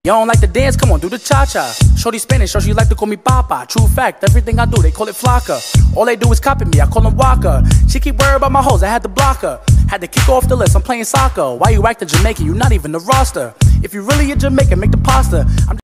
You don't like to dance? Come on, do the cha-cha. Shorty Spanish, so she like to call me Papa. True fact, everything I do, they call it flaca. All they do is copy me, I call them Waka. She keep worried about my hoes, I had to block her. Had to kick her off the list, I'm playing soccer. Why you acting Jamaican? You not even the roster. If you really a Jamaican, make the pasta.